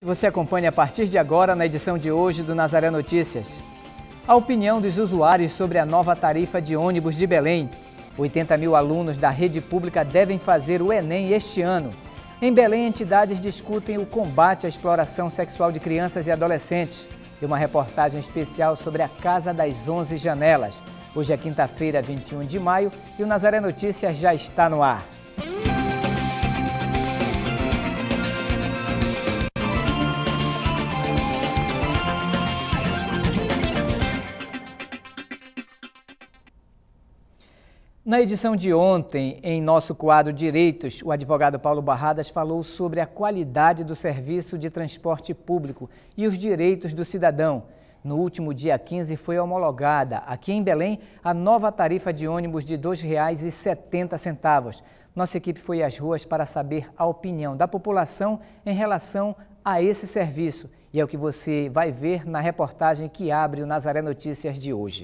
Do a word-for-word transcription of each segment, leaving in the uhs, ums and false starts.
Você acompanha a partir de agora na edição de hoje do Nazaré Notícias. A opinião dos usuários sobre a nova tarifa de ônibus de Belém. oitenta mil alunos da rede pública devem fazer o Enem este ano. Em Belém, entidades discutem o combate à exploração sexual de crianças e adolescentes. E uma reportagem especial sobre a Casa das Onze Janelas. Hoje é quinta-feira, vinte e um de maio, e o Nazaré Notícias já está no ar. Na edição de ontem, em nosso quadro Direitos, o advogado Paulo Barradas falou sobre a qualidade do serviço de transporte público e os direitos do cidadão. No último dia quinze foi homologada, aqui em Belém, a nova tarifa de ônibus de dois reais e setenta centavos. Nossa equipe foi às ruas para saber a opinião da população em relação a esse serviço. E é o que você vai ver na reportagem que abre o Nazaré Notícias de hoje.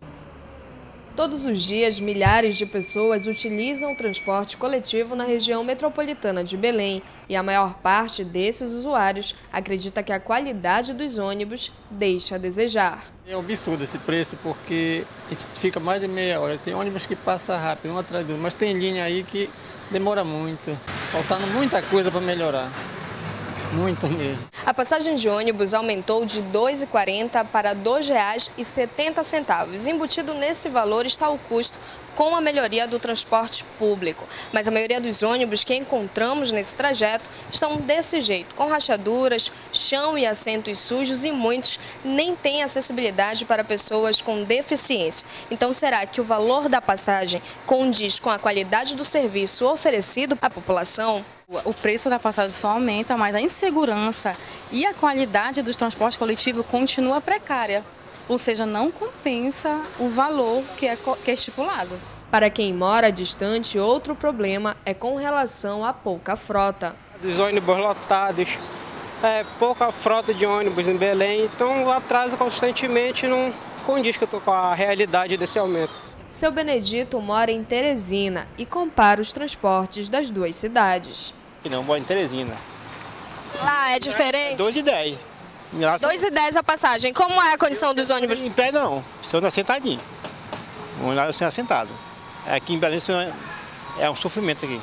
Todos os dias, milhares de pessoas utilizam o transporte coletivo na região metropolitana de Belém e a maior parte desses usuários acredita que a qualidade dos ônibus deixa a desejar. É um absurdo esse preço porque a gente fica mais de meia hora. Tem ônibus que passa rápido, um atrás do outro, mas tem linha aí que demora muito, faltando muita coisa para melhorar. Muito mesmo. A passagem de ônibus aumentou de dois reais e quarenta centavos para dois reais e setenta centavos. Embutido nesse valor está o custo com a melhoria do transporte público. Mas a maioria dos ônibus que encontramos nesse trajeto estão desse jeito, com rachaduras, chão e assentos sujos e muitos nem têm acessibilidade para pessoas com deficiência. Então será que o valor da passagem condiz com a qualidade do serviço oferecido à população? O preço da passagem só aumenta, mas a insegurança e a qualidade do transporte coletivo continua precária, ou seja, não compensa o valor que é, que é estipulado. Para quem mora distante, outro problema é com relação à pouca frota. Os ônibus lotados, é, pouca frota de ônibus em Belém, então o atraso constantemente não condiz com a realidade desse aumento. Seu Benedito mora em Teresina e compara os transportes das duas cidades. Não, moro em Teresina. Lá é diferente? dois e dez. dois e dez a passagem. Como é a condição dos ônibus? Em pé não, se eu não sentadinho. Lá eu sou assentado. Aqui em Belém é um sofrimento aqui.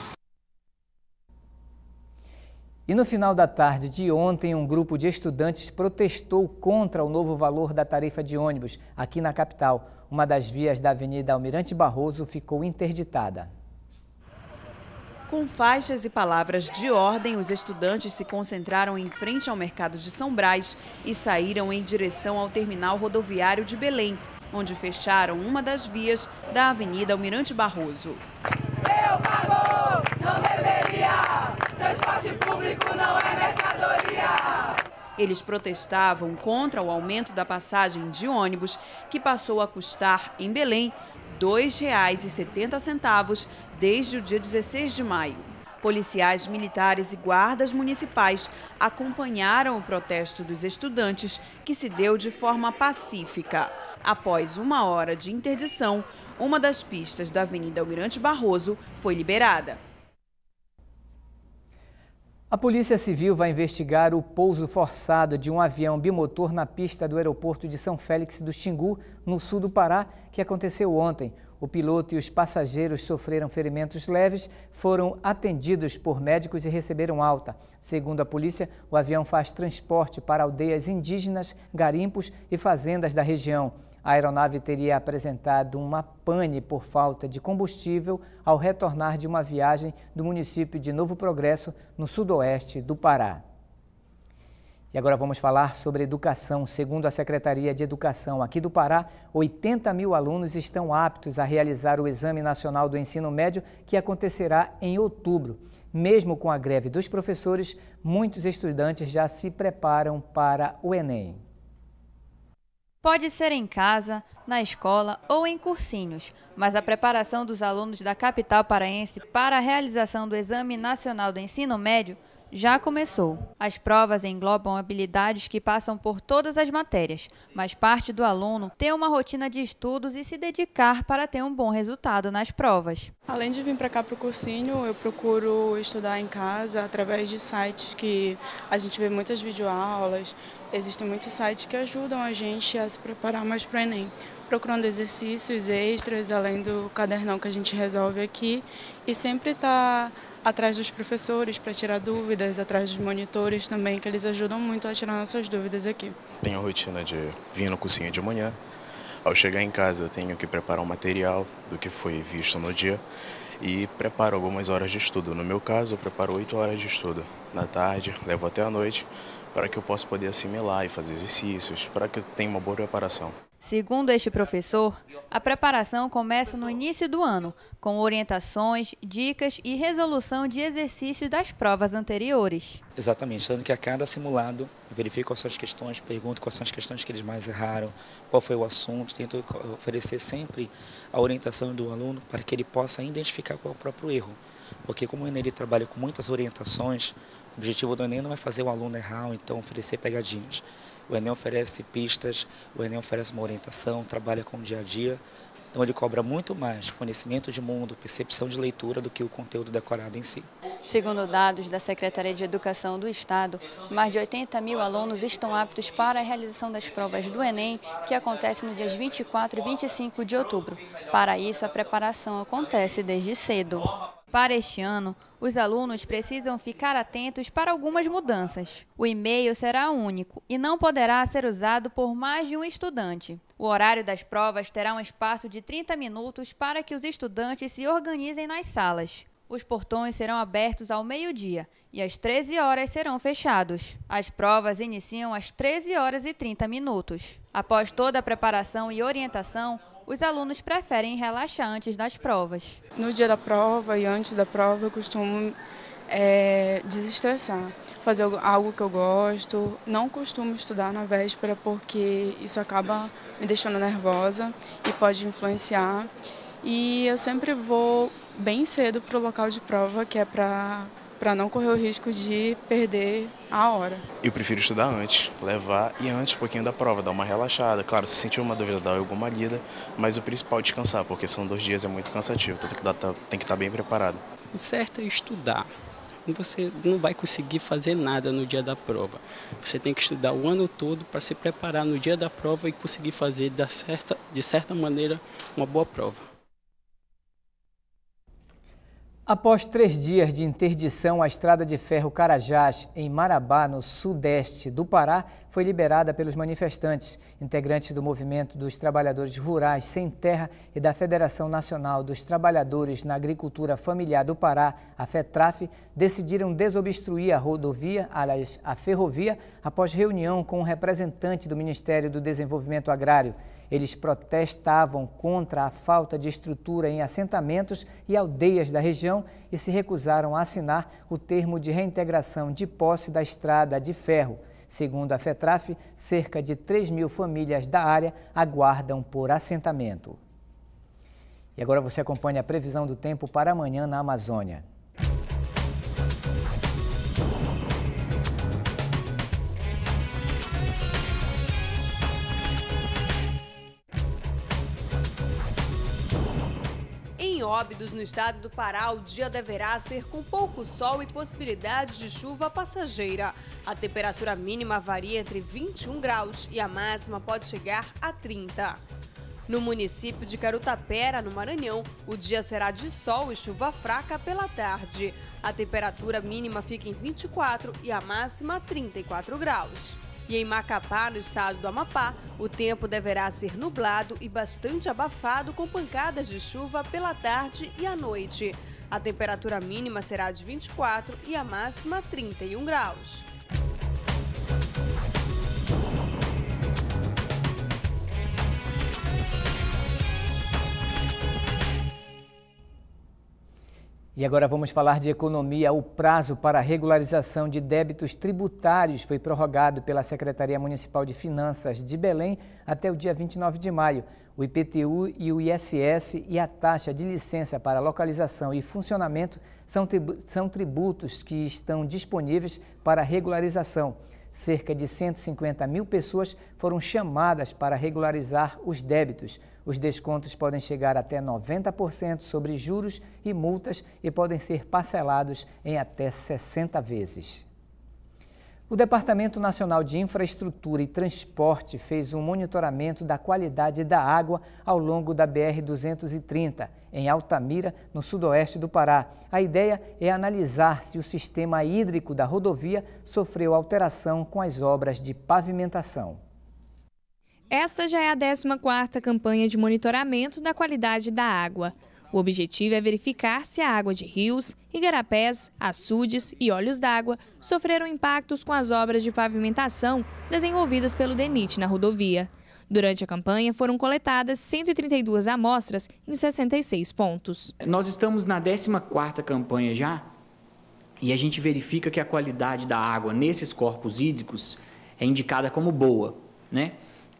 E no final da tarde de ontem, um grupo de estudantes protestou contra o novo valor da tarifa de ônibus aqui na capital. Uma das vias da Avenida Almirante Barroso ficou interditada. Com faixas e palavras de ordem, os estudantes se concentraram em frente ao mercado de São Brás e saíram em direção ao terminal rodoviário de Belém, onde fecharam uma das vias da Avenida Almirante Barroso. Eu pago, não deveria, transporte público não é mercadoria. Eles protestavam contra o aumento da passagem de ônibus, que passou a custar, em Belém, dois reais e setenta centavos desde o dia dezesseis de maio. Policiais militares e guardas municipais acompanharam o protesto dos estudantes, que se deu de forma pacífica. Após uma hora de interdição, uma das pistas da Avenida Almirante Barroso foi liberada. A Polícia Civil vai investigar o pouso forçado de um avião bimotor na pista do aeroporto de São Félix do Xingu, no sul do Pará, que aconteceu ontem. O piloto e os passageiros sofreram ferimentos leves, foram atendidos por médicos e receberam alta. Segundo a polícia, o avião faz transporte para aldeias indígenas, garimpos e fazendas da região. A aeronave teria apresentado uma pane por falta de combustível ao retornar de uma viagem do município de Novo Progresso, no sudoeste do Pará. E agora vamos falar sobre educação. Segundo a Secretaria de Educação aqui do Pará, oitenta mil alunos estão aptos a realizar o Exame Nacional do Ensino Médio, que acontecerá em outubro. Mesmo com a greve dos professores, muitos estudantes já se preparam para o Enem. Pode ser em casa, na escola ou em cursinhos, mas a preparação dos alunos da capital paraense para a realização do Exame Nacional do Ensino Médio já começou. As provas englobam habilidades que passam por todas as matérias, mas parte do aluno ter uma rotina de estudos e se dedicar para ter um bom resultado nas provas. Além de vir para cá para o cursinho, eu procuro estudar em casa através de sites que a gente vê muitas videoaulas. Existem muitos sites que ajudam a gente a se preparar mais para o Enem, procurando exercícios extras, além do cadernão que a gente resolve aqui, e sempre está atrás dos professores para tirar dúvidas, atrás dos monitores também, que eles ajudam muito a tirar nossas dúvidas aqui. Tenho a rotina de vir no cursinho de manhã. Ao chegar em casa eu tenho que preparar um material do que foi visto no dia e preparo algumas horas de estudo. No meu caso, eu preparo oito horas de estudo. Na tarde, levo até a noite para que eu possa poder assimilar e fazer exercícios, para que eu tenha uma boa preparação. Segundo este professor, a preparação começa no início do ano, com orientações, dicas e resolução de exercícios das provas anteriores. Exatamente, tanto que a cada simulado eu verifico quais são as questões, pergunto quais são as questões que eles mais erraram, qual foi o assunto, tento oferecer sempre a orientação do aluno para que ele possa identificar qual é o próprio erro. Porque como o Enem ele trabalha com muitas orientações, o objetivo do Enem não é fazer o aluno errar, ou então oferecer pegadinhas. O Enem oferece pistas, o Enem oferece uma orientação, trabalha com o dia a dia. Então ele cobra muito mais conhecimento de mundo, percepção de leitura do que o conteúdo decorado em si. Segundo dados da Secretaria de Educação do Estado, mais de oitenta mil alunos estão aptos para a realização das provas do Enem, que acontece nos dias vinte e quatro e vinte e cinco de outubro. Para isso, a preparação acontece desde cedo. Para este ano, os alunos precisam ficar atentos para algumas mudanças. O e-mail será único e não poderá ser usado por mais de um estudante. O horário das provas terá um espaço de trinta minutos para que os estudantes se organizem nas salas. Os portões serão abertos ao meio-dia e às treze horas serão fechados. As provas iniciam às treze horas e trinta minutos. Após toda a preparação e orientação, os alunos preferem relaxar antes das provas. No dia da prova e antes da prova eu costumo é, desestressar, fazer algo que eu gosto. Não costumo estudar na véspera porque isso acaba me deixando nervosa e pode influenciar. E eu sempre vou bem cedo para o local de prova, que é para para não correr o risco de perder a hora. Eu prefiro estudar antes, levar e antes um pouquinho da prova, dar uma relaxada. Claro, se sentir uma dúvida, dar alguma lida, mas o principal é descansar, porque são dois dias, é muito cansativo, então tem que, dar, tem que estar bem preparado. O certo é estudar. Você não vai conseguir fazer nada no dia da prova. Você tem que estudar o ano todo para se preparar no dia da prova e conseguir fazer da certa, de certa maneira uma boa prova. Após três dias de interdição, a estrada de ferro Carajás, em Marabá, no sudeste do Pará, foi liberada pelos manifestantes. Integrantes do Movimento dos Trabalhadores Rurais Sem Terra e da Federação Nacional dos Trabalhadores na Agricultura Familiar do Pará, a FETRAF, decidiram desobstruir a rodovia, aliás, a ferrovia, após reunião com um representante do Ministério do Desenvolvimento Agrário. Eles protestavam contra a falta de estrutura em assentamentos e aldeias da região e se recusaram a assinar o termo de reintegração de posse da estrada de ferro. Segundo a FETRAF, cerca de três mil famílias da área aguardam por assentamento. E agora você acompanha a previsão do tempo para amanhã na Amazônia. Em Óbidos, no estado do Pará, o dia deverá ser com pouco sol e possibilidade de chuva passageira. A temperatura mínima varia entre vinte e um graus e a máxima pode chegar a trinta. No município de Carutapera, no Maranhão, o dia será de sol e chuva fraca pela tarde. A temperatura mínima fica em vinte e quatro e a máxima trinta e quatro graus. E em Macapá, no estado do Amapá, o tempo deverá ser nublado e bastante abafado, com pancadas de chuva pela tarde e à noite. A temperatura mínima será de vinte e quatro e a máxima trinta e um graus. E agora vamos falar de economia. O prazo para a regularização de débitos tributários foi prorrogado pela Secretaria Municipal de Finanças de Belém até o dia vinte e nove de maio. O I P T U e o I S S e a taxa de licença para localização e funcionamento são, são tributos que estão disponíveis para regularização. Cerca de cento e cinquenta mil pessoas foram chamadas para regularizar os débitos. Os descontos podem chegar até noventa por cento sobre juros e multas e podem ser parcelados em até sessenta vezes. O Departamento Nacional de Infraestrutura e Transporte fez um monitoramento da qualidade da água ao longo da B R duzentos e trinta, em Altamira, no sudoeste do Pará. A ideia é analisar se o sistema hídrico da rodovia sofreu alteração com as obras de pavimentação. Esta já é a décima quarta campanha de monitoramento da qualidade da água. O objetivo é verificar se a água de rios, igarapés, açudes e olhos d'água sofreram impactos com as obras de pavimentação desenvolvidas pelo DENIT na rodovia. Durante a campanha foram coletadas cento e trinta e duas amostras em sessenta e seis pontos. Nós estamos na décima quarta campanha já e a gente verifica que a qualidade da água nesses corpos hídricos é indicada como boa, né?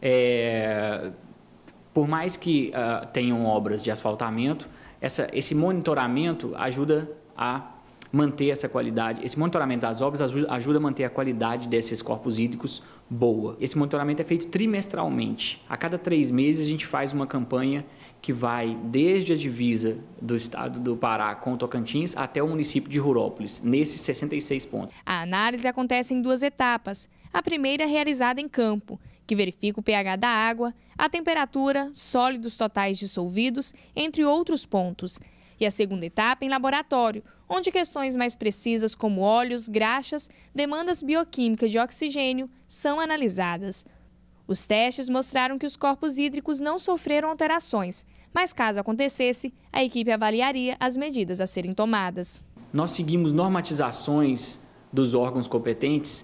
É... Por mais que uh, tenham obras de asfaltamento, essa, esse monitoramento ajuda a manter essa qualidade. Esse monitoramento das obras ajuda, ajuda a manter a qualidade desses corpos hídricos boa. Esse monitoramento é feito trimestralmente. A cada três meses a gente faz uma campanha que vai desde a divisa do estado do Pará com o Tocantins até o município de Rurópolis, nesses sessenta e seis pontos. A análise acontece em duas etapas. A primeira é realizada em campo, que verifica o pH da água, a temperatura, sólidos totais dissolvidos, entre outros pontos. E a segunda etapa em laboratório, onde questões mais precisas como óleos, graxas, demandas bioquímicas de oxigênio são analisadas. Os testes mostraram que os corpos hídricos não sofreram alterações, mas caso acontecesse, a equipe avaliaria as medidas a serem tomadas. Nós seguimos normatizações dos órgãos competentes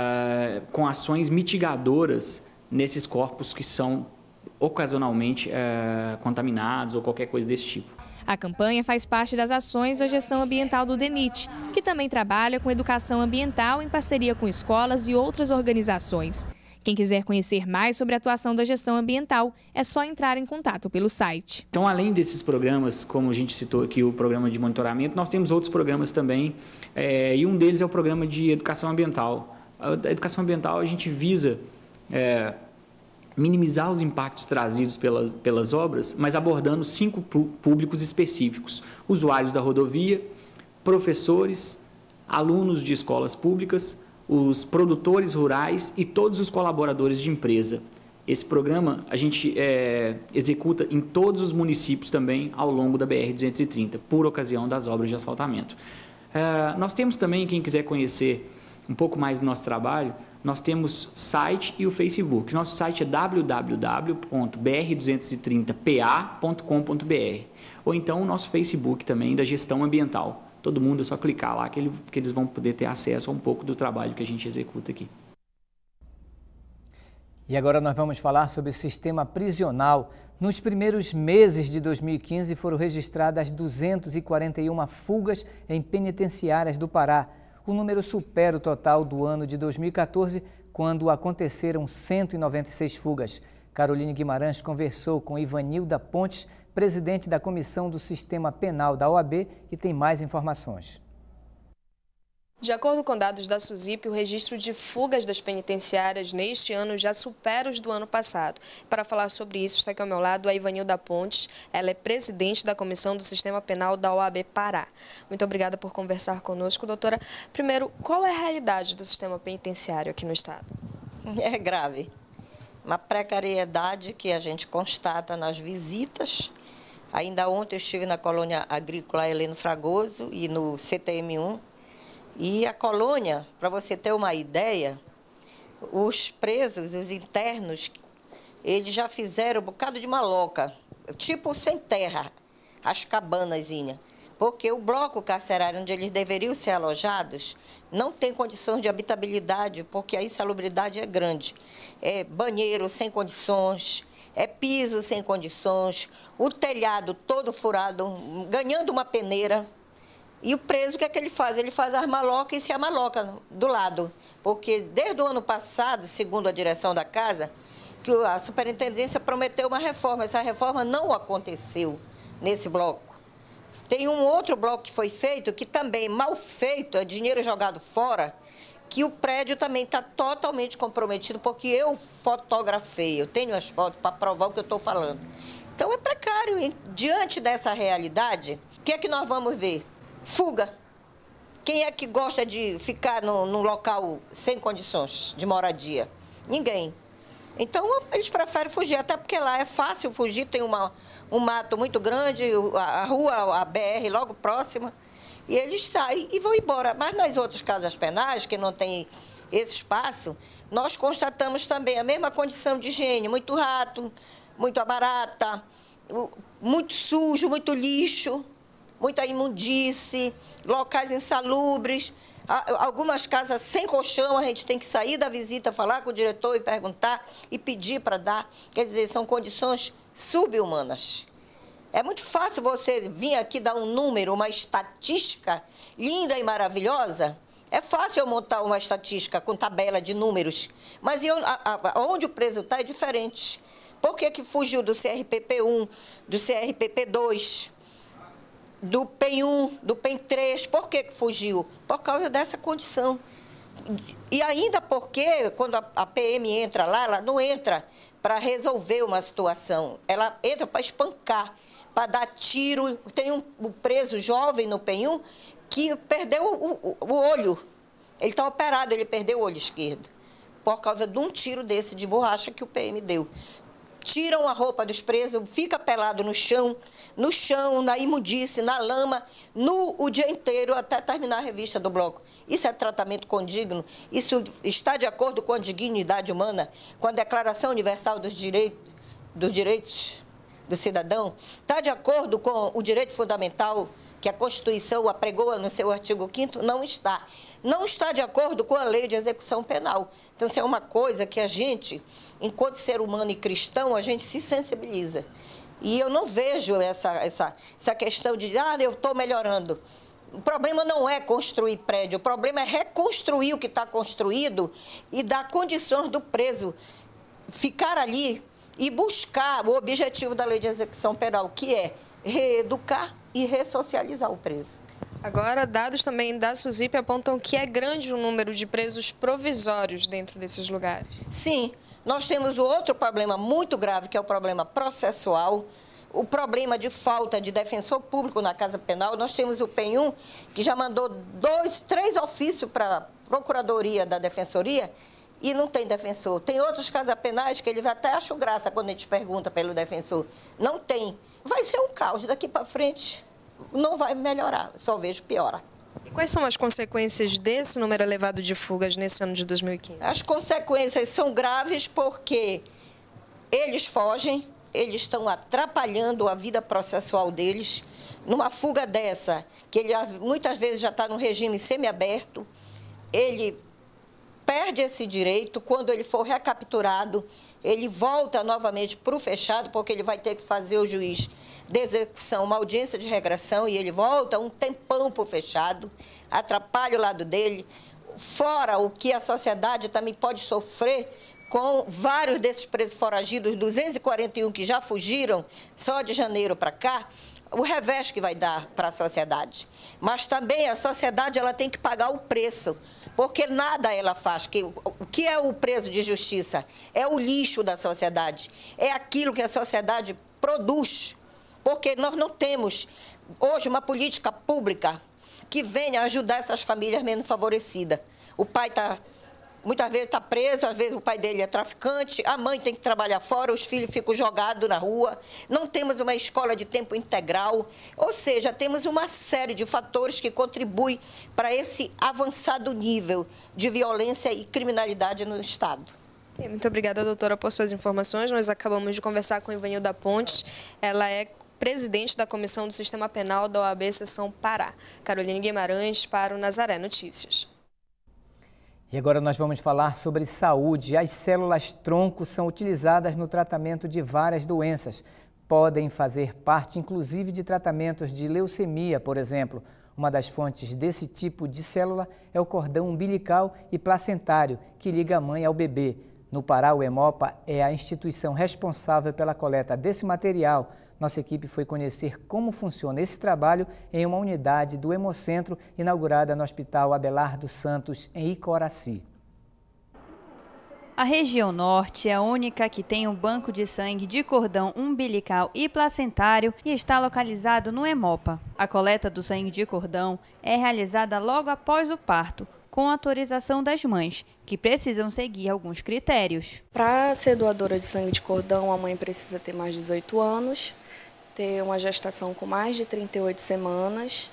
uh, com ações mitigadoras nesses corpos que são ocasionalmente uh, contaminados ou qualquer coisa desse tipo. A campanha faz parte das ações da gestão ambiental do DENIT, que também trabalha com educação ambiental em parceria com escolas e outras organizações. Quem quiser conhecer mais sobre a atuação da gestão ambiental, é só entrar em contato pelo site. Então, além desses programas, como a gente citou aqui, o programa de monitoramento, nós temos outros programas também, é, e um deles é o programa de educação ambiental. A educação ambiental a gente visa é, minimizar os impactos trazidos pelas, pelas obras, mas abordando cinco públicos específicos: usuários da rodovia, professores, alunos de escolas públicas, os produtores rurais e todos os colaboradores de empresa. Esse programa a gente é, executa em todos os municípios também ao longo da B R duzentos e trinta, por ocasião das obras de asfaltamento. É, nós temos também, quem quiser conhecer um pouco mais do nosso trabalho, nós temos site e o Facebook. Nosso site é w w w ponto b r duzentos e trinta p a ponto com ponto b r ou então o nosso Facebook também da gestão ambiental. Todo mundo é só clicar lá que, ele, que eles vão poder ter acesso a um pouco do trabalho que a gente executa aqui. E agora nós vamos falar sobre o sistema prisional. Nos primeiros meses de dois mil e quinze foram registradas duzentas e quarenta e uma fugas em penitenciárias do Pará. O número supera o total do ano de dois mil e quatorze, quando aconteceram cento e noventa e seis fugas. Caroline Guimarães conversou com Ivanilda Pontes, presidente da Comissão do Sistema Penal da O A B, e tem mais informações. De acordo com dados da SUSIP, o registro de fugas das penitenciárias neste ano já supera os do ano passado. Para falar sobre isso, está aqui ao meu lado a Ivanilda Pontes. Ela é presidente da Comissão do Sistema Penal da O A B Pará. Muito obrigada por conversar conosco, doutora. Primeiro, qual é a realidade do sistema penitenciário aqui no estado? É grave. Uma precariedade que a gente constata nas visitas. Ainda ontem eu estive na colônia agrícola Heleno Fragoso e no C T M um. E a colônia, para você ter uma ideia, os presos, os internos, eles já fizeram um bocado de maloca, tipo sem terra, as cabanazinhas. Porque o bloco carcerário onde eles deveriam ser alojados não tem condições de habitabilidade, porque a insalubridade é grande. É banheiro sem condições, é piso sem condições, o telhado todo furado, ganhando uma peneira. E o preso, o que é que ele faz? Ele faz as malocas e se amaloca do lado. Porque desde o ano passado, segundo a direção da casa, que a superintendência prometeu uma reforma. Essa reforma não aconteceu nesse bloco. Tem um outro bloco que foi feito, que também mal feito, é dinheiro jogado fora, que o prédio também está totalmente comprometido, porque eu fotografei, eu tenho as fotos para provar o que eu estou falando. Então é precário. E diante dessa realidade, o que é que nós vamos ver? Fuga. Quem é que gosta de ficar no, num local sem condições de moradia? Ninguém. Então eles preferem fugir, até porque lá é fácil fugir, tem uma, um mato muito grande, a, a rua, a B R logo próxima, e eles saem e vão embora. Mas nas outras casas penais, que não tem esse espaço, nós constatamos também a mesma condição de higiene, muito rato, muita barata, muito sujo, muito lixo, muita imundície, locais insalubres, algumas casas sem colchão, a gente tem que sair da visita, falar com o diretor e perguntar e pedir para dar. Quer dizer, são condições subhumanas. É muito fácil você vir aqui dar um número, uma estatística linda e maravilhosa. É fácil eu montar uma estatística com tabela de números, mas eu, a, a, onde o preso está é diferente. Por que que fugiu do C R P P um, do C R P P dois, do P E M um, do P E M três? Por que que fugiu? Por causa dessa condição. E ainda porque, quando a, a P M entra lá, ela não entra para resolver uma situação, ela entra para espancar, para dar tiro. Tem um, um preso jovem no P E M um que perdeu o, o, o olho. Ele está operado, ele perdeu o olho esquerdo, por causa de um tiro desse de borracha que o P M deu. Tiram a roupa dos presos, fica pelado no chão, no chão, na imundície, na lama, nu o dia inteiro, até terminar a revista do bloco. Isso é tratamento condigno? Isso está de acordo com a dignidade humana, com a Declaração Universal dos Direitos, dos Direitos do Cidadão? Está de acordo com o direito fundamental que a Constituição apregoa no seu artigo quinto? Não está. Não está de acordo com a lei de execução penal. Então, isso é uma coisa que a gente, enquanto ser humano e cristão, a gente se sensibiliza. E eu não vejo essa, essa, essa questão de, ah, eu estou melhorando. O problema não é construir prédio, o problema é reconstruir o que está construído e dar condições do preso ficar ali e buscar o objetivo da lei de execução penal, que é reeducar e ressocializar o preso. Agora, dados também da SUSIP apontam que é grande o número de presos provisórios dentro desses lugares. Sim, nós temos outro problema muito grave, que é o problema processual, o problema de falta de defensor público na Casa Penal. Nós temos o P E M um, que já mandou dois, três ofícios para a Procuradoria da Defensoria e não tem defensor. Tem outros casas penais que eles até acham graça quando a gente pergunta pelo defensor. Não tem. Vai ser um caos daqui para frente. Não vai melhorar, só vejo piora. E quais são as consequências desse número elevado de fugas nesse ano de dois mil e quinze? As consequências são graves porque eles fogem, eles estão atrapalhando a vida processual deles. Numa fuga dessa, que ele muitas vezes já está no regime semiaberto, ele perde esse direito. Quando ele for recapturado, ele volta novamente para o fechado, porque ele vai ter que fazer o juiz de execução, uma audiência de regressão, e ele volta um tempão para o fechado, atrapalha o lado dele, fora o que a sociedade também pode sofrer com vários desses presos foragidos, duzentos e quarenta e um que já fugiram só de janeiro para cá, o revés que vai dar para a sociedade. Mas também a sociedade ela tem que pagar o preço, porque nada ela faz. Que, o que é o preso de justiça? É o lixo da sociedade, é aquilo que a sociedade produz. Porque nós não temos hoje uma política pública que venha ajudar essas famílias menos favorecidas. O pai está, muitas vezes está preso, às vezes o pai dele é traficante, a mãe tem que trabalhar fora, os filhos ficam jogados na rua, não temos uma escola de tempo integral, ou seja, temos uma série de fatores que contribuem para esse avançado nível de violência e criminalidade no Estado. Muito obrigada, doutora, por suas informações. Nós acabamos de conversar com Ivanilda Pontes, ela é presidente da Comissão do Sistema Penal da O A B Seção Pará. Caroline Guimarães para o Nazaré Notícias. E agora nós vamos falar sobre saúde. As células-tronco são utilizadas no tratamento de várias doenças. Podem fazer parte, inclusive, de tratamentos de leucemia, por exemplo. Uma das fontes desse tipo de célula é o cordão umbilical e placentário, que liga a mãe ao bebê. No Pará, o Hemopa é a instituição responsável pela coleta desse material. Nossa equipe foi conhecer como funciona esse trabalho em uma unidade do Hemocentro, inaugurada no Hospital Abelardo Santos, em Icoraci. A região norte é a única que tem um banco de sangue de cordão umbilical e placentário e está localizado no Hemopa. A coleta do sangue de cordão é realizada logo após o parto, com autorização das mães, que precisam seguir alguns critérios. Para ser doadora de sangue de cordão, a mãe precisa ter mais de dezoito anos, ter uma gestação com mais de trinta e oito semanas,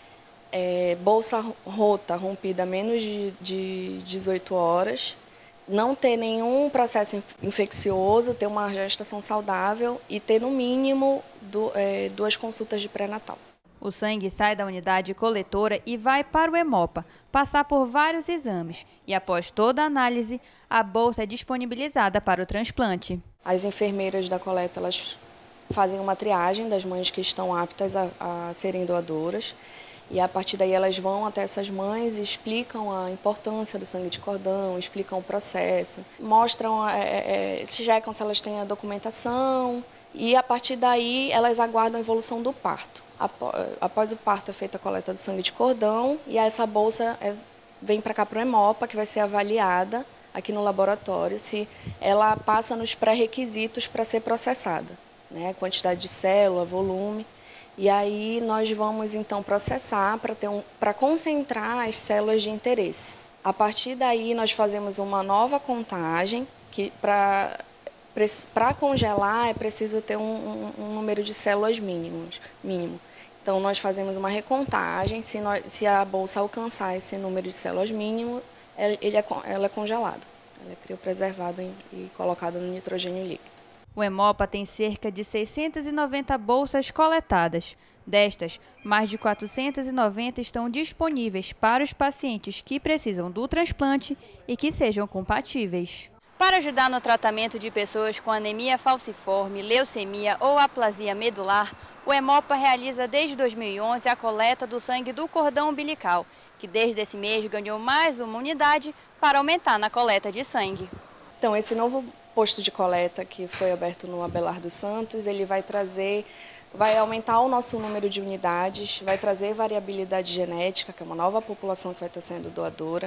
é, bolsa rota rompida menos de, de dezoito horas, não ter nenhum processo infeccioso, ter uma gestação saudável e ter, no mínimo, do, é, duas consultas de pré-natal. O sangue sai da unidade coletora e vai para o Hemopa, passar por vários exames e, após toda a análise, a bolsa é disponibilizada para o transplante. As enfermeiras da coleta elas fazem uma triagem das mães que estão aptas a, a serem doadoras e, a partir daí, elas vão até essas mães e explicam a importância do sangue de cordão, explicam o processo, mostram, é, é, checam se elas têm a documentação e, a partir daí, elas aguardam a evolução do parto. Após o parto é feita a coleta do sangue de cordão e essa bolsa é, vem para cá para o Hemopa, que vai ser avaliada aqui no laboratório se ela passa nos pré-requisitos para ser processada, né? Quantidade de célula, volume. E aí nós vamos então processar para ter um, para concentrar as células de interesse. A partir daí nós fazemos uma nova contagem que para Para congelar é preciso ter um, um, um número de células mínimos, mínimo. Então nós fazemos uma recontagem, se, nós, se a bolsa alcançar esse número de células mínimo, ele é, ela é congelada. Ela é criopreservada e colocada no nitrogênio líquido. O Hemopa tem cerca de seiscentas e noventa bolsas coletadas. Destas, mais de quatrocentas e noventa estão disponíveis para os pacientes que precisam do transplante e que sejam compatíveis. Para ajudar no tratamento de pessoas com anemia falciforme, leucemia ou aplasia medular, o Hemopa realiza desde dois mil e onze a coleta do sangue do cordão umbilical, que desde esse mês ganhou mais uma unidade para aumentar na coleta de sangue. Então, esse novo posto de coleta que foi aberto no Abelardo Santos, ele vai trazer, vai aumentar o nosso número de unidades, vai trazer variabilidade genética, que é uma nova população que vai estar sendo doadora.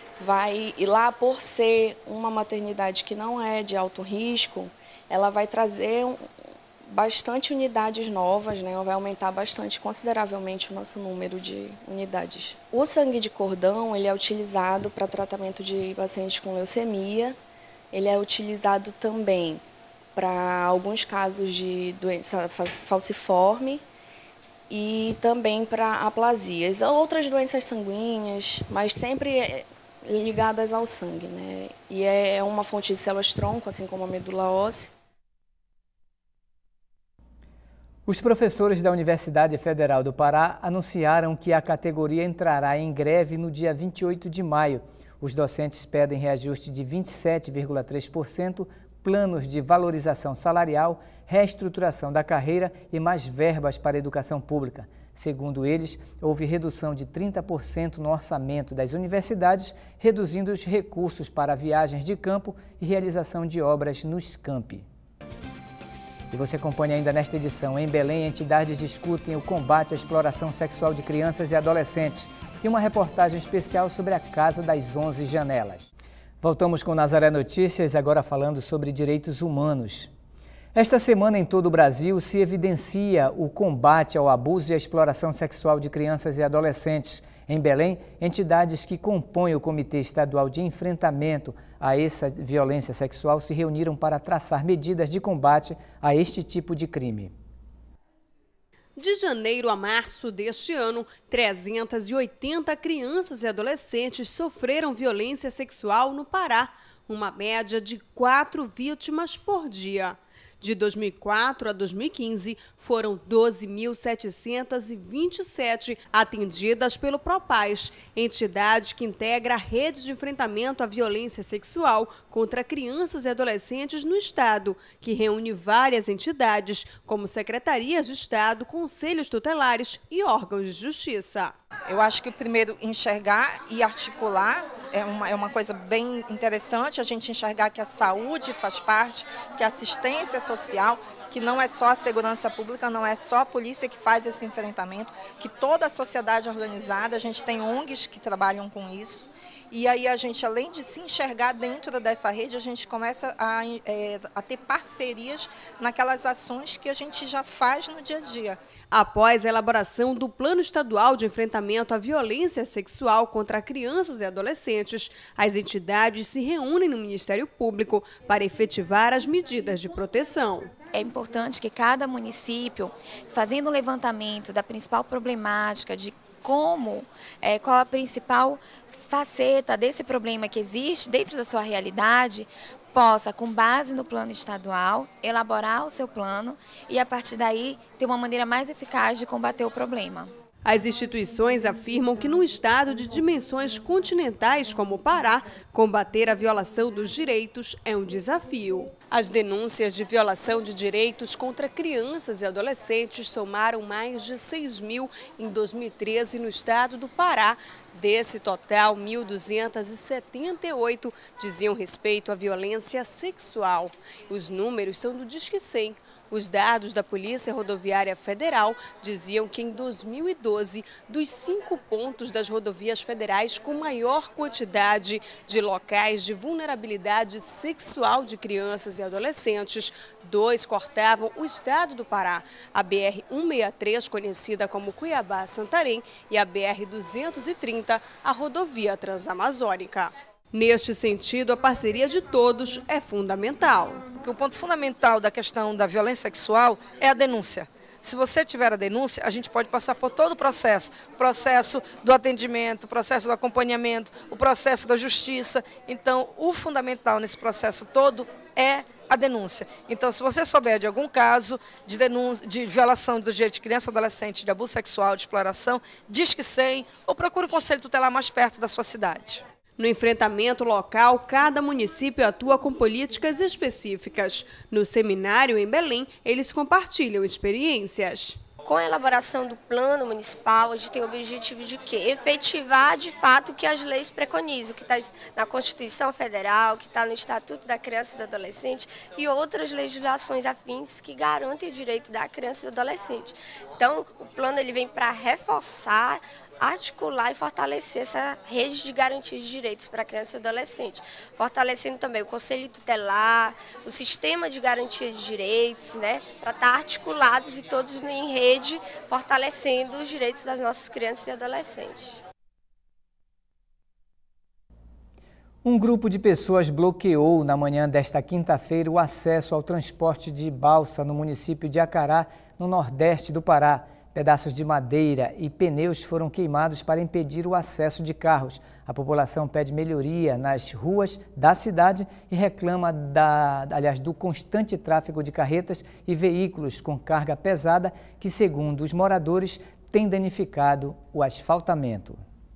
Vai, e lá, por ser uma maternidade que não é de alto risco, ela vai trazer um, bastante unidades novas, né? Vai aumentar bastante, consideravelmente, o nosso número de unidades. O sangue de cordão ele é utilizado para tratamento de pacientes com leucemia, ele é utilizado também para alguns casos de doença falciforme e também para aplasias, outras doenças sanguíneas, mas sempre ligadas ao sangue, né? E é uma fonte de células-tronco, assim como a medula óssea. Os professores da Universidade Federal do Pará anunciaram que a categoria entrará em greve no dia vinte e oito de maio. Os docentes pedem reajuste de vinte e sete vírgula três por cento, planos de valorização salarial, reestruturação da carreira e mais verbas para a educação pública. Segundo eles, houve redução de trinta por cento no orçamento das universidades, reduzindo os recursos para viagens de campo e realização de obras nos campi. E você acompanha ainda nesta edição. Em Belém, entidades discutem o combate à exploração sexual de crianças e adolescentes e uma reportagem especial sobre a Casa das Onze Janelas. Voltamos com Nazaré Notícias, agora falando sobre direitos humanos. Esta semana, em todo o Brasil, se evidencia o combate ao abuso e à exploração sexual de crianças e adolescentes. Em Belém, entidades que compõem o Comitê Estadual de Enfrentamento a essa violência sexual se reuniram para traçar medidas de combate a este tipo de crime. De janeiro a março deste ano, trezentas e oitenta crianças e adolescentes sofreram violência sexual no Pará, uma média de quatro vítimas por dia. De dois mil e quatro a dois mil e quinze, foram doze mil setecentas e vinte e sete atendidas pelo Propaz, entidade que integra a rede de enfrentamento à violência sexual contra crianças e adolescentes no Estado, que reúne várias entidades, como secretarias de Estado, conselhos tutelares e órgãos de justiça. Eu acho que o primeiro, enxergar e articular, é uma, é uma coisa bem interessante, a gente enxergar que a saúde faz parte, que a assistência social, que não é só a segurança pública, não é só a polícia que faz esse enfrentamento, que toda a sociedade organizada, a gente tem O N Gs que trabalham com isso. E aí a gente, além de se enxergar dentro dessa rede, a gente começa a, é, a ter parcerias naquelas ações que a gente já faz no dia a dia. Após a elaboração do Plano Estadual de Enfrentamento à Violência Sexual contra Crianças e Adolescentes, as entidades se reúnem no Ministério Público para efetivar as medidas de proteção. É importante que cada município, fazendo um levantamento da principal problemática, de como, é, qual a principal faceta desse problema que existe dentro da sua realidade, possa, com base no plano estadual, elaborar o seu plano e, a partir daí, ter uma maneira mais eficaz de combater o problema. As instituições afirmam que, num estado de dimensões continentais como o Pará, combater a violação dos direitos é um desafio. As denúncias de violação de direitos contra crianças e adolescentes somaram mais de seis mil em dois mil e treze no estado do Pará. Desse total, mil duzentas e setenta e oito diziam respeito à violência sexual. Os números são do Disque cem. Os dados da Polícia Rodoviária Federal diziam que em dois mil e doze, dos cinco pontos das rodovias federais com maior quantidade de locais de vulnerabilidade sexual de crianças e adolescentes, dois cortavam o estado do Pará: a B R cento e sessenta e três, conhecida como Cuiabá-Santarém, e a B R duzentos e trinta, a rodovia transamazônica. Neste sentido, a parceria de todos é fundamental. O ponto fundamental da questão da violência sexual é a denúncia. Se você tiver a denúncia, a gente pode passar por todo o processo. O processo do atendimento, o processo do acompanhamento, o processo da justiça. Então, o fundamental nesse processo todo é a denúncia. Então, se você souber de algum caso de, denúncia, de violação dos direitos de criança e adolescente, de abuso sexual, de exploração, Disque cem ou procure o conselho tutelar mais perto da sua cidade. No enfrentamento local, cada município atua com políticas específicas. No seminário em Belém, eles compartilham experiências. Com a elaboração do plano municipal, a gente tem o objetivo de quê? Efetivar de fato o que as leis preconizam, o que está na Constituição Federal, o que está no Estatuto da Criança e do Adolescente e outras legislações afins que garantem o direito da criança e do adolescente. Então, o plano ele vem para reforçar, articular e fortalecer essa rede de garantia de direitos para criança e adolescente, fortalecendo também o Conselho Tutelar, o sistema de garantia de direitos, né, para estar articulados e todos em rede, fortalecendo os direitos das nossas crianças e adolescentes. Um grupo de pessoas bloqueou na manhã desta quinta-feira o acesso ao transporte de balsa no município de Acará, no nordeste do Pará. Pedaços de madeira e pneus foram queimados para impedir o acesso de carros. A população pede melhoria nas ruas da cidade e reclama da, aliás, do constante tráfego de carretas e veículos com carga pesada que, segundo os moradores, tem danificado o asfaltamento.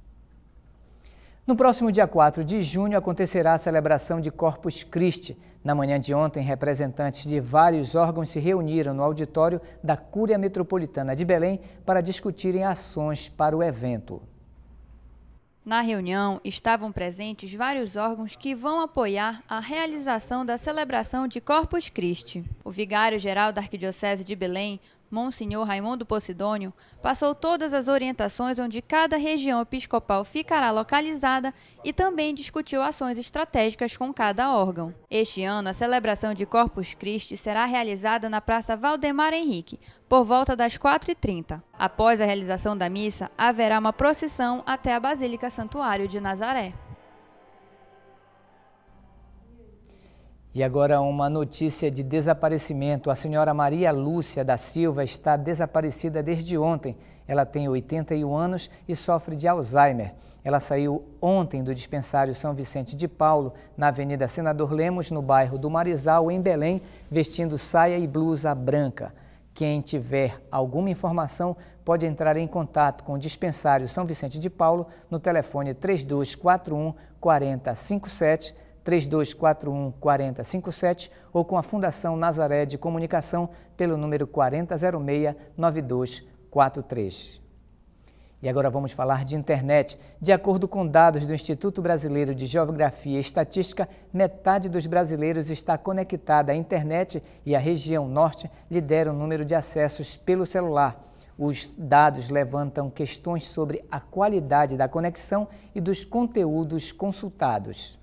No próximo dia quatro de junho acontecerá a celebração de Corpus Christi. Na manhã de ontem, representantes de vários órgãos se reuniram no auditório da Cúria Metropolitana de Belém para discutirem ações para o evento. Na reunião estavam presentes vários órgãos que vão apoiar a realização da celebração de Corpus Christi. O vigário-geral da Arquidiocese de Belém, Monsenhor Raimundo Posidônio, passou todas as orientações onde cada região episcopal ficará localizada e também discutiu ações estratégicas com cada órgão. Este ano, a celebração de Corpus Christi será realizada na Praça Valdemar Henrique, por volta das quatro e trinta. Após a realização da missa, haverá uma procissão até a Basílica Santuário de Nazaré. E agora uma notícia de desaparecimento. A senhora Maria Lúcia da Silva está desaparecida desde ontem. Ela tem oitenta e um anos e sofre de Alzheimer. Ela saiu ontem do dispensário São Vicente de Paulo, na Avenida Senador Lemos, no bairro do Marizal, em Belém, vestindo saia e blusa branca. Quem tiver alguma informação pode entrar em contato com o dispensário São Vicente de Paulo no telefone três dois quatro um, quatro zero cinco sete, três dois quatro um, quatro zero cinco sete ou com a Fundação Nazaré de Comunicação pelo número quatro zero zero seis, nove dois quatro três. E agora vamos falar de internet. De acordo com dados do Instituto Brasileiro de Geografia e Estatística, metade dos brasileiros está conectada à internet e a região norte lidera o número de acessos pelo celular. Os dados levantam questões sobre a qualidade da conexão e dos conteúdos consultados.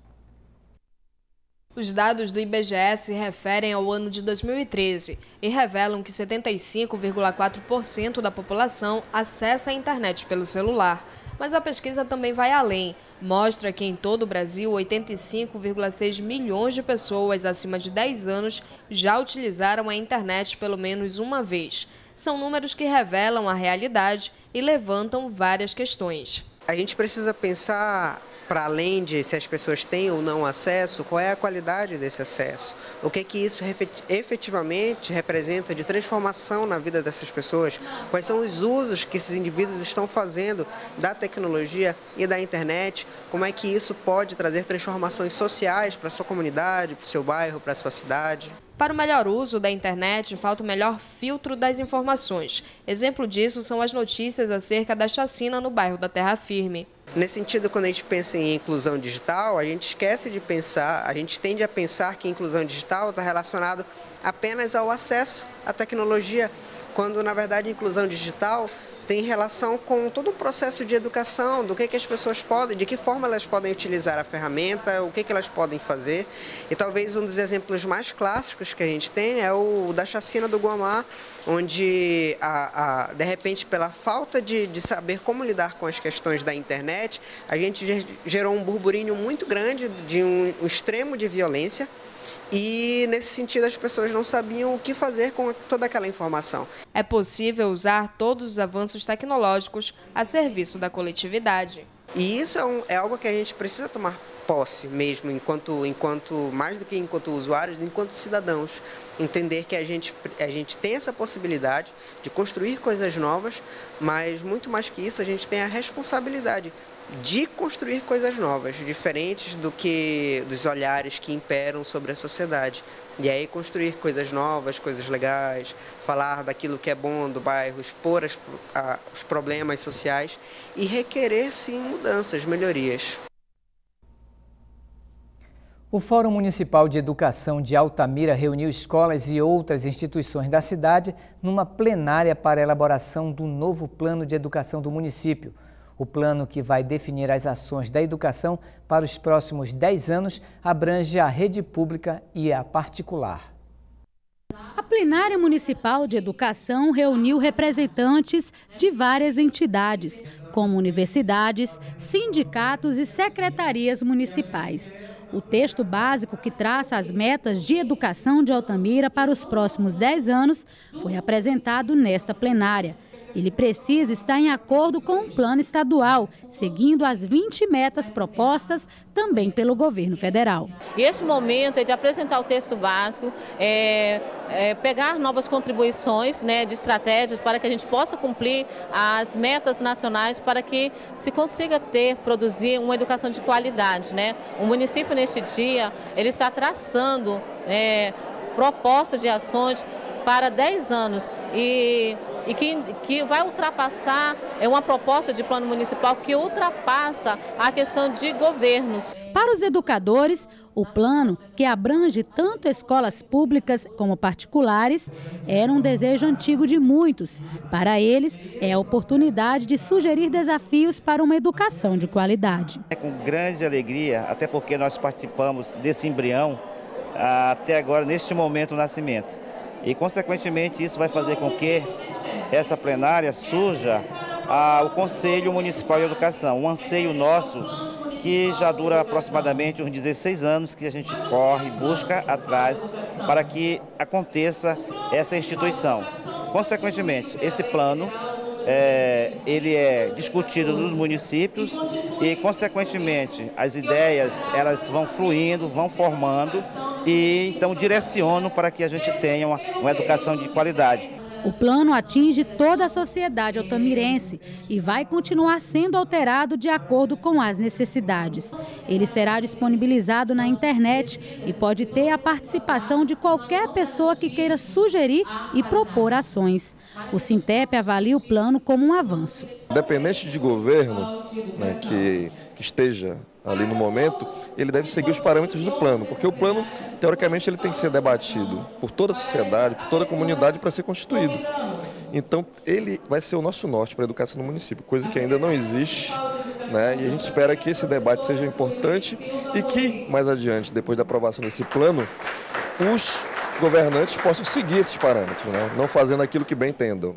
Os dados do I B G E se referem ao ano de dois mil e treze e revelam que setenta e cinco vírgula quatro por cento da população acessa a internet pelo celular. Mas a pesquisa também vai além. Mostra que em todo o Brasil, oitenta e cinco vírgula seis milhões de pessoas acima de dez anos já utilizaram a internet pelo menos uma vez. São números que revelam a realidade e levantam várias questões. A gente precisa pensar, para além de se as pessoas têm ou não acesso, qual é a qualidade desse acesso? O que que isso efetivamente representa de transformação na vida dessas pessoas? Quais são os usos que esses indivíduos estão fazendo da tecnologia e da internet? Como é que isso pode trazer transformações sociais para a sua comunidade, para o seu bairro, para a sua cidade? Para o melhor uso da internet, falta o melhor filtro das informações. Exemplo disso são as notícias acerca da chacina no bairro da Terra Firme. Nesse sentido, quando a gente pensa em inclusão digital, a gente esquece de pensar, a gente tende a pensar que inclusão digital está relacionado apenas ao acesso à tecnologia, quando na verdade a inclusão digital tem relação com todo o processo de educação, do que, que as pessoas podem, de que forma elas podem utilizar a ferramenta, o que, que elas podem fazer. E talvez um dos exemplos mais clássicos que a gente tem é o da chacina do Guamá, onde, a, a, de repente, pela falta de, de saber como lidar com as questões da internet, a gente gerou um burburinho muito grande de um, um extremo de violência. E, nesse sentido, as pessoas não sabiam o que fazer com toda aquela informação. É possível usar todos os avanços tecnológicos a serviço da coletividade. E isso é, um, é algo que a gente precisa tomar posse mesmo, enquanto, enquanto, mais do que enquanto usuários, enquanto cidadãos. Entender que a gente, a gente tem essa possibilidade de construir coisas novas, mas, muito mais que isso, a gente tem a responsabilidade de construir coisas novas, diferentes do que dos olhares que imperam sobre a sociedade. E aí construir coisas novas, coisas legais, falar daquilo que é bom do bairro, expor as, a, os problemas sociais e requerer, sim, mudanças, melhorias. O Fórum Municipal de Educação de Altamira reuniu escolas e outras instituições da cidade numa plenária para a elaboração do novo plano de educação do município. O plano, que vai definir as ações da educação para os próximos dez anos, abrange a rede pública e a particular. A plenária municipal de educação reuniu representantes de várias entidades, como universidades, sindicatos e secretarias municipais. O texto básico que traça as metas de educação de Altamira para os próximos dez anos foi apresentado nesta plenária. Ele precisa estar em acordo com o plano estadual, seguindo as vinte metas propostas também pelo governo federal. E esse momento é de apresentar o texto básico, é, é, pegar novas contribuições, né, de estratégias para que a gente possa cumprir as metas nacionais, para que se consiga ter, produzir uma educação de qualidade, né? O município, neste dia, ele está traçando é, propostas de ações para dez anos e... e que, que vai ultrapassar, é uma proposta de plano municipal que ultrapassa a questão de governos. Para os educadores, o plano, que abrange tanto escolas públicas como particulares, era um desejo antigo de muitos. Para eles, é a oportunidade de sugerir desafios para uma educação de qualidade. É com grande alegria, até porque nós participamos desse embrião até agora, neste momento do nascimento. E, consequentemente, isso vai fazer com que essa plenária surja ah, o Conselho Municipal de Educação, um anseio nosso que já dura aproximadamente uns dezesseis anos que a gente corre, busca atrás para que aconteça essa instituição. Consequentemente, esse plano é, ele é discutido nos municípios e, consequentemente, as ideias elas vão fluindo, vão formando e então direcionam para que a gente tenha uma, uma educação de qualidade. O plano atinge toda a sociedade altamirense e vai continuar sendo alterado de acordo com as necessidades. Ele será disponibilizado na internet e pode ter a participação de qualquer pessoa que queira sugerir e propor ações. O Sintep avalia o plano como um avanço. Independente de governo, né, que, que esteja ali no momento, ele deve seguir os parâmetros do plano, porque o plano, teoricamente, ele tem que ser debatido por toda a sociedade, por toda a comunidade para ser constituído. Então, ele vai ser o nosso norte para a educação no município, coisa que ainda não existe, né? E a gente espera que esse debate seja importante e que, mais adiante, depois da aprovação desse plano, os governantes possam seguir esses parâmetros, né? Não fazendo aquilo que bem entendam, né?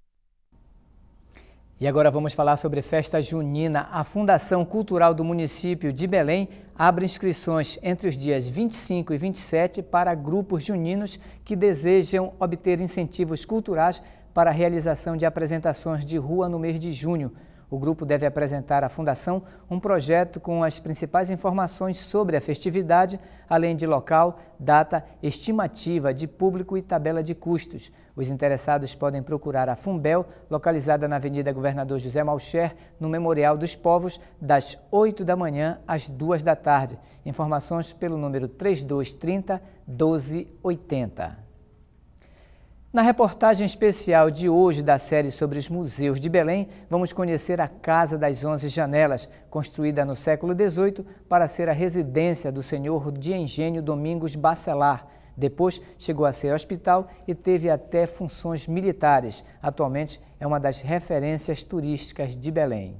E agora vamos falar sobre festa junina. A Fundação Cultural do município de Belém abre inscrições entre os dias vinte e cinco e vinte e sete para grupos juninos que desejam obter incentivos culturais para a realização de apresentações de rua no mês de junho. O grupo deve apresentar à Fundação um projeto com as principais informações sobre a festividade, além de local, data, estimativa de público e tabela de custos. Os interessados podem procurar a Fumbel, localizada na Avenida Governador José Malcher, no Memorial dos Povos, das oito da manhã às duas da tarde. Informações pelo número trinta e dois trinta, doze oitenta. Na reportagem especial de hoje da série sobre os museus de Belém, vamos conhecer a Casa das Onze Janelas, construída no século dezoito para ser a residência do senhor de engenho Domingos Bacelar. Depois chegou a ser hospital e teve até funções militares. Atualmente é uma das referências turísticas de Belém.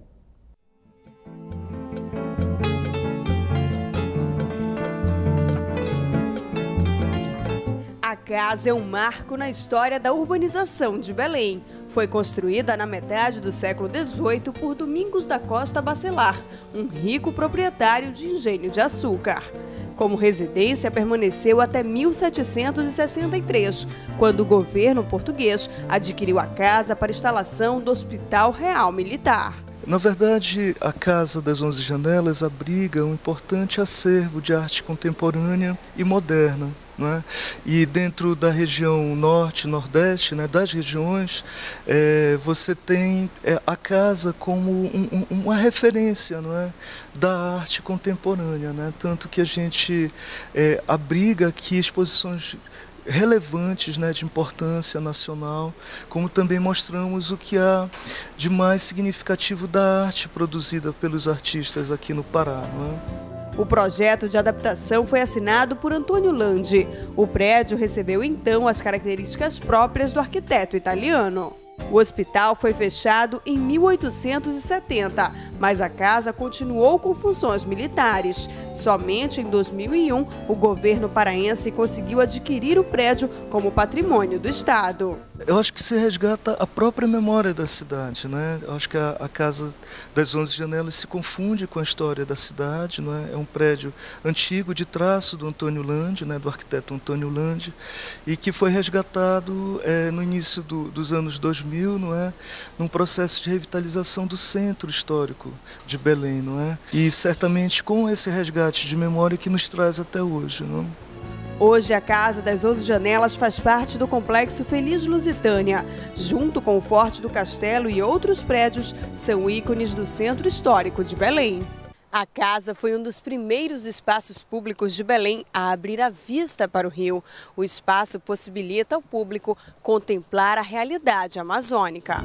A casa é um marco na história da urbanização de Belém. Foi construída na metade do século dezoito por Domingos da Costa Bacelar, um rico proprietário de engenho de açúcar. Como residência, permaneceu até mil setecentos e sessenta e três, quando o governo português adquiriu a casa para instalação do Hospital Real Militar. Na verdade, a Casa das Onze Janelas abriga um importante acervo de arte contemporânea e moderna. Né? E dentro da região norte, nordeste, né, das regiões, é, você tem é, a casa como um, um, uma referência, não é, da arte contemporânea, né? Tanto que a gente é, abriga aqui exposições relevantes, né, de importância nacional, como também mostramos o que há de mais significativo da arte produzida pelos artistas aqui no Pará. Não é? O projeto de adaptação foi assinado por Antônio Landi. O prédio recebeu então as características próprias do arquiteto italiano. O hospital foi fechado em mil oitocentos e setenta, mas a casa continuou com funções militares. Somente em dois mil e um, o governo paraense conseguiu adquirir o prédio como patrimônio do Estado. Eu acho que se resgata a própria memória da cidade, né? Eu acho que a, a Casa das Onze Janelas se confunde com a história da cidade, não é? É um prédio antigo de traço do Antônio Landi, né? Do arquiteto Antônio Landi, e que foi resgatado é, no início do, dos anos dois mil, não é? Num processo de revitalização do centro histórico de Belém, não é? E certamente com esse resgate de memória que nos traz até hoje, não é? Hoje, a Casa das Onze Janelas faz parte do Complexo Feliz Lusitânia. Junto com o Forte do Castelo e outros prédios, são ícones do Centro Histórico de Belém. A casa foi um dos primeiros espaços públicos de Belém a abrir a vista para o rio. O espaço possibilita ao público contemplar a realidade amazônica.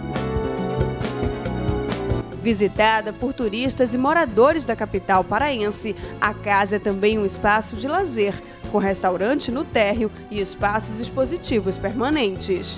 Visitada por turistas e moradores da capital paraense, a casa é também um espaço de lazer, com restaurante no térreo e espaços expositivos permanentes.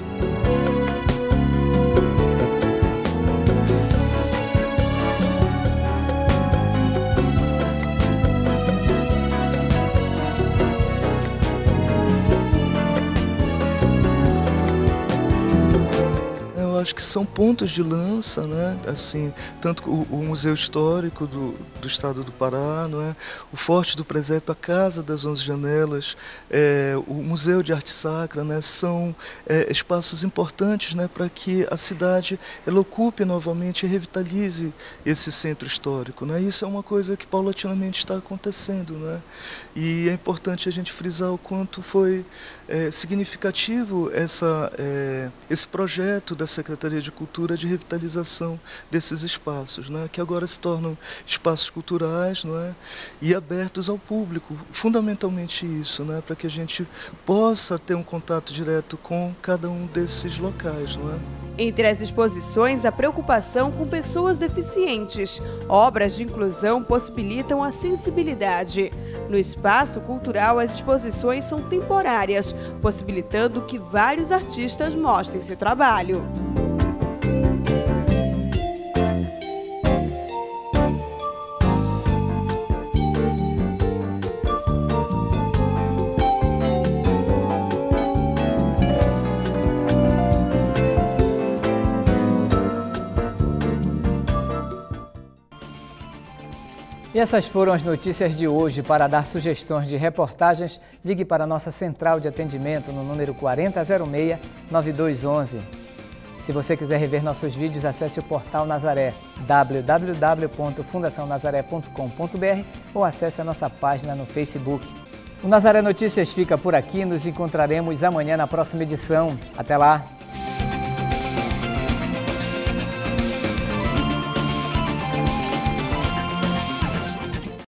Eu acho que são pontos de lança, né? Assim, tanto o, o Museu Histórico do, do Estado do Pará, não é? O Forte do Presépio, a Casa das Onze Janelas, é, o Museu de Arte Sacra, né? São é, espaços importantes, né? Para que a cidade ela ocupe novamente e revitalize esse centro histórico, né? Isso é uma coisa que paulatinamente está acontecendo, né? E é importante a gente frisar o quanto foi é, significativo essa, é, esse projeto da Secretaria de Cultura de revitalização desses espaços, né? Que agora se tornam espaços culturais, não é? E abertos ao público, fundamentalmente isso, né? Para que a gente possa ter um contato direto com cada um desses locais, não é? Entre as exposições, a preocupação com pessoas deficientes. Obras de inclusão possibilitam a sensibilidade. No espaço cultural, as exposições são temporárias, possibilitando que vários artistas mostrem seu trabalho. E essas foram as notícias de hoje. Para dar sugestões de reportagens, ligue para a nossa central de atendimento no número quarenta zero seis, nove dois um um. Se você quiser rever nossos vídeos, acesse o portal Nazaré, w w w ponto fundação nazaré ponto com ponto b r, ou acesse a nossa página no Facebook. O Nazaré Notícias fica por aqui, nos encontraremos amanhã na próxima edição. Até lá!